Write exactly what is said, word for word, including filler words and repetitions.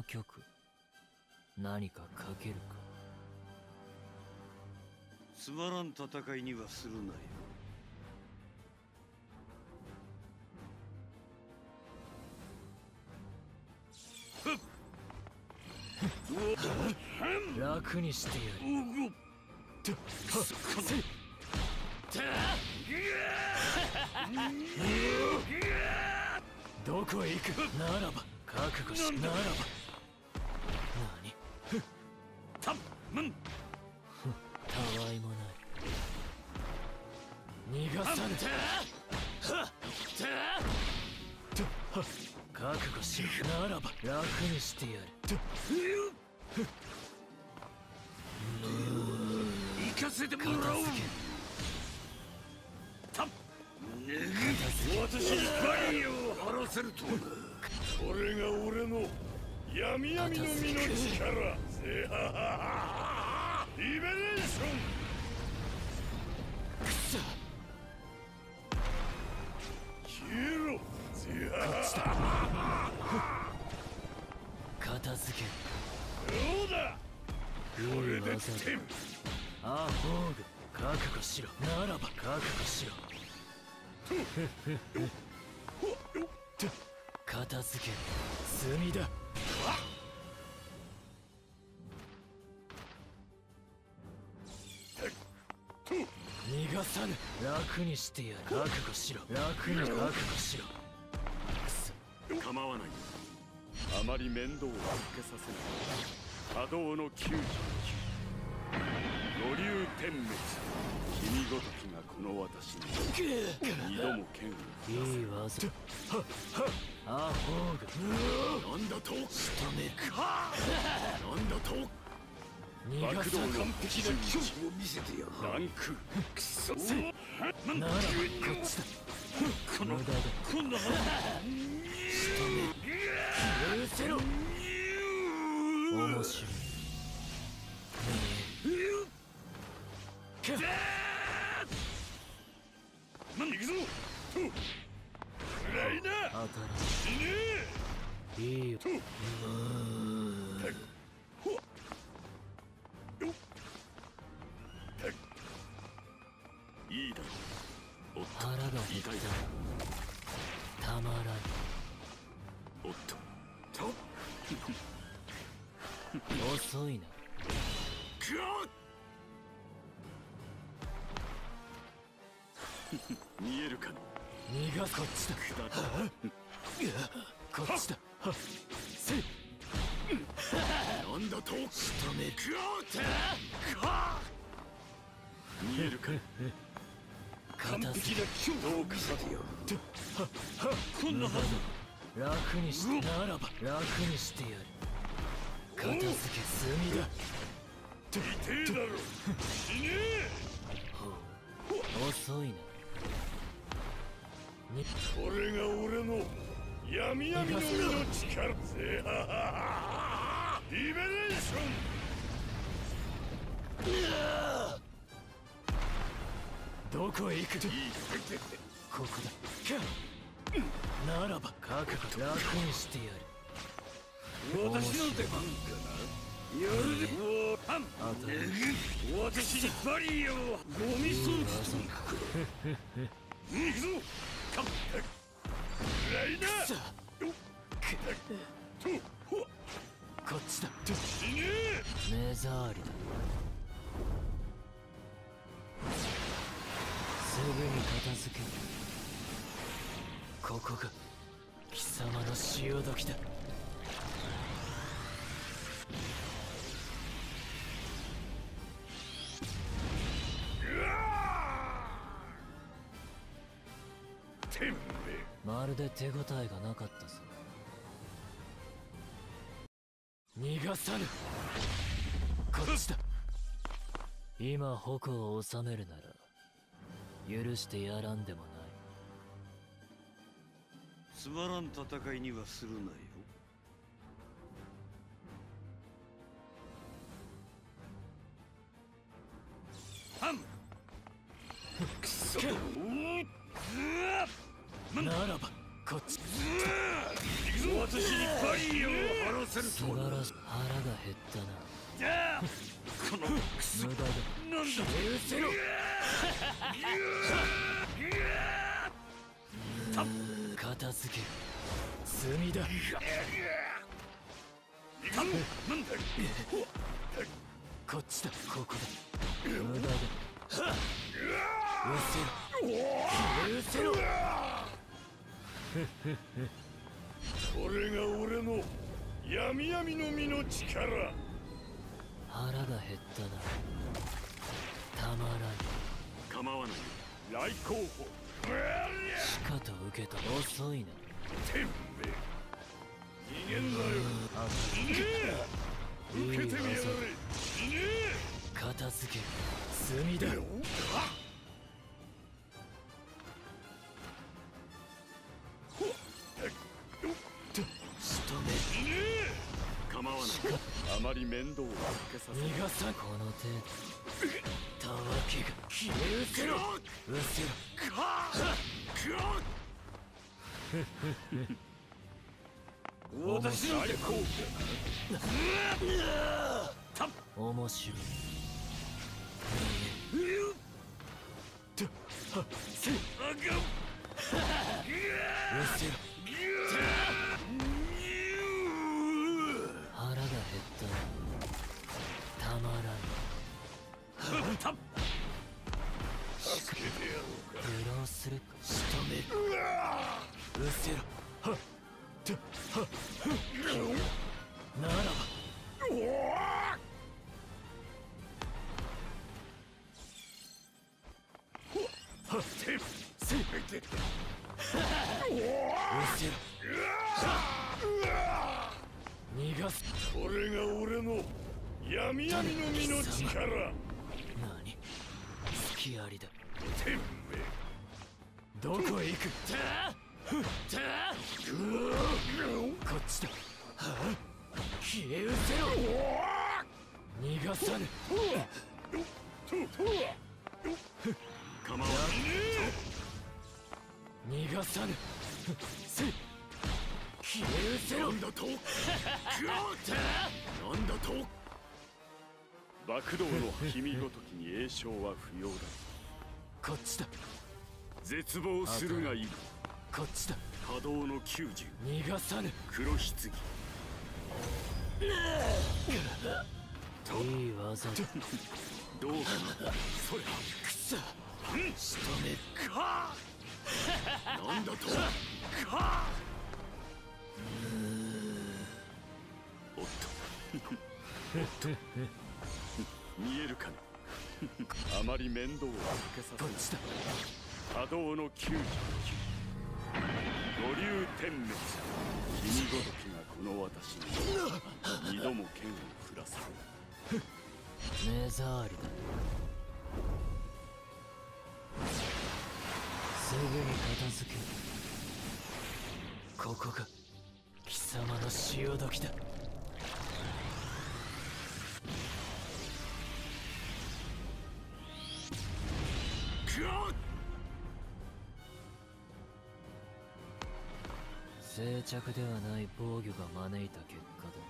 の曲何か書けるか。 つまらん戦いにはするなよ。 楽にしてやる。どこへ行く。ならば覚悟し。ならば何。 たむん。 たわいもない。逃がさぬ。覚悟しろ。ならば楽にしてやる。 行かせてもらおう。たっ私にバリアを張らせるとはな。これが俺の闇闇の実の力。ゼハハハリベレーション。 くそ消えろ。ゼハハハ片付け。 どうだ。これでテン。 アホーグ覚悟しろ。ならば覚悟しろ。片付け罪だ。逃がさぬ。楽にしてやる。覚悟しろ。楽に覚悟しろ。 構わない。あまり面倒をかけさせない。波動のきゅうじゅうきゅう。五竜天滅。君ごときがこの私に二度も剣を。 いい技。アホーグなんだと。 仕留める。 なんだと。 逃がさぬ。 完璧な境地を見せてやる。ランククソ。 ならばこっちだ。 この無駄だ。 こんなはず。 仕留める。許せろ。面白い。 行くぞ。と暗いな。 当たら死ねいいよ。 といいだろう。おっと腹が減痛いだろたまらん。 う。おっとと遅いな。 くっ見えるかの。 逃がす。こっちだ。 くだらこっちだ。せい。 なんだと。 仕留める。 見えるか。完片付璧な強度を見せてやる。こんなはず。 け楽にして。ならば楽にしてやる。片付け済みだ。 痛えだろ。死ねえ。 遅いな。にこれが俺の闇闇の実の力。ゼハハハリベレーション。 どこへ行く。 いいここだ。ならば覚悟。楽にしてやる。 私の出番かな。やるで。もうパン。 当たる。 私にバリアをゴミ装置とくくれ。行くぞ。かっ暗いな。 さとほこっちだ。 死ね目障りだ。すぐに片付ける。ここが貴様の潮時だ。 てめえ。 まるで手応えがなかったぞ。逃がさぬ。こっちだ。今矛を収めるなら許してやらんでもない。 つまらん戦いにはするなよ。ハンくそ。 ならばこっち。 行くぞ。 私にバリアを張らせる素晴らしい。腹が減ったな。 じゃあこのクソ無駄だ。 なんだ消え失せろ。片付ける。罪だ。 なんだこっちだ。ここだ。無駄だ。失せろ。消え失せろ。 これが俺の闇闇の実の力。 腹が減ったな。たまらん。構わない。 来候補しかと受けた。遅いな。 てめえ逃げんなよ。逃げ受けてみやがれ。逃げ片付ける。罪だ。仕留める。構わない。あまり面倒をかけさせ逃がさん。この程度たわけが消え失せろ。失せろ。 私の大好物。 面白い。せい。失せろ。腹が減ったな。たまらん。 助けてやろうか。 油断するか。仕留める。うっせろ。はっとはっならばはっせい。うっせろ。逃がす。 これが俺の闇闇の実の力。 何隙ありだ。 てめえどこへ行く。こっちだ。消え失せろ。逃がさぬ。構わぬ。逃がさぬ。せい。消え失せろ。 なんだとなんだと爆道の君ごときに栄唱は不要だ。 こっちだ。 絶望するがいい。 こっちだ。 波動のきゅうじゅう。 逃がさぬ。 黒棺。 いい技だ。 どうかそれくそ。仕留める。 かなんだとかおっとおっと見えるかな。あまり面倒をかけさせない。 こっちだ。 波動のきゅうじゅうきゅう。五竜天滅。君ごときがこの私に二度も剣を振らせる。 目障りだ。すぐに片付ける。ここが貴様の潮時だ。静寂ではない防御が招いた結果だ。